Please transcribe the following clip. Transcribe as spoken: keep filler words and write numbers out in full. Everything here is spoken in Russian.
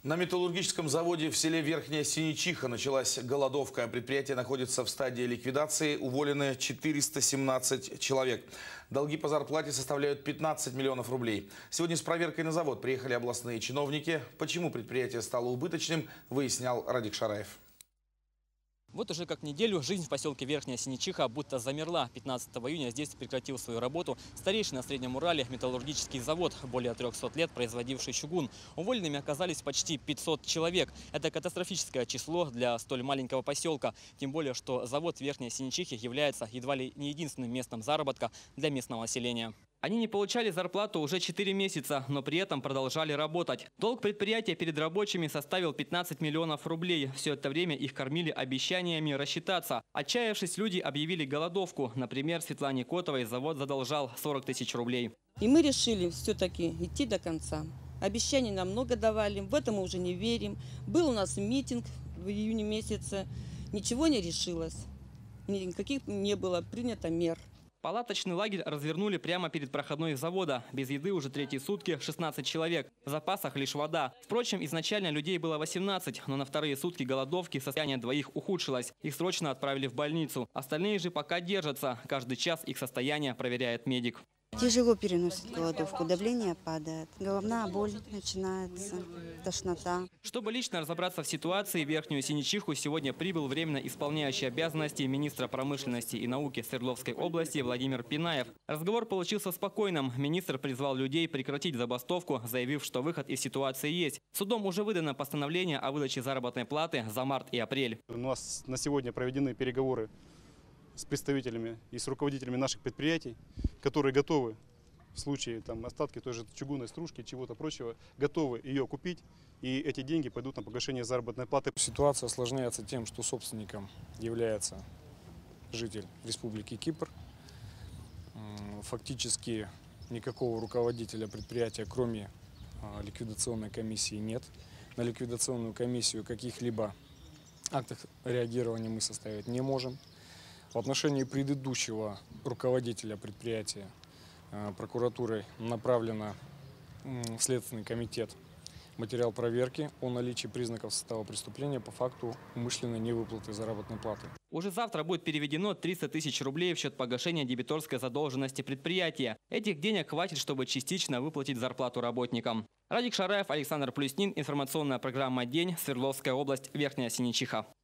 На металлургическом заводе в селе Верхняя Синичиха началась голодовка. Предприятие находится в стадии ликвидации. Уволены четыреста семнадцать человек. Долги по зарплате составляют пятнадцать миллионов рублей. Сегодня с проверкой на завод приехали областные чиновники. Почему предприятие стало убыточным, выяснял Радик Шараев. Вот уже как неделю жизнь в поселке Верхняя Синичиха будто замерла. пятнадцатого июня здесь прекратил свою работу старейший на Среднем Урале металлургический завод, более трёхсот лет производивший чугун. Уволенными оказались почти пятьсот человек. Это катастрофическое число для столь маленького поселка. Тем более, что завод Верхняя Синичихи является едва ли не единственным местом заработка для местного населения. Они не получали зарплату уже четыре месяца, но при этом продолжали работать. Долг предприятия перед рабочими составил пятнадцать миллионов рублей. Все это время их кормили обещаниями рассчитаться. Отчаявшись, люди объявили голодовку. Например, Светлане Котовой завод задолжал сорок тысяч рублей. И мы решили все-таки идти до конца. Обещаний нам много давали, в этом мы уже не верим. Был у нас митинг в июне месяце, ничего не решилось. Никаких не было принято мер. Палаточный лагерь развернули прямо перед проходной завода. Без еды уже третьи сутки шестнадцать человек. В запасах лишь вода. Впрочем, изначально людей было восемнадцать, но на вторые сутки голодовки состояние двоих ухудшилось. Их срочно отправили в больницу. Остальные же пока держатся. Каждый час их состояние проверяет медик. Тяжело переносит голодовку, давление падает, головная боль начинается, тошнота. Чтобы лично разобраться в ситуации, в Верхнюю Синичиху сегодня прибыл временно исполняющий обязанности министра промышленности и науки Свердловской области Владимир Пинаев. Разговор получился спокойным. Министр призвал людей прекратить забастовку, заявив, что выход из ситуации есть. Судом уже выдано постановление о выдаче заработной платы за март и апрель. У нас на сегодня проведены переговоры с представителями и с руководителями наших предприятий, которые готовы в случае там, остатки той же чугунной стружки, чего-то прочего, готовы ее купить, и эти деньги пойдут на погашение заработной платы. Ситуация осложняется тем, что собственником является житель Республики Кипр. Фактически никакого руководителя предприятия, кроме ликвидационной комиссии, нет. На ликвидационную комиссию каких-либо актов реагирования мы составить не можем. В отношении предыдущего руководителя предприятия прокуратурой направлено в Следственный комитет материал проверки о наличии признаков состава преступления по факту умышленной невыплаты заработной платы. Уже завтра будет переведено триста тысяч рублей в счет погашения дебиторской задолженности предприятия. Этих денег хватит, чтобы частично выплатить зарплату работникам. Радик Шараев, Александр Плюснин. Информационная программа «День». Свердловская область. Верхняя Синичиха.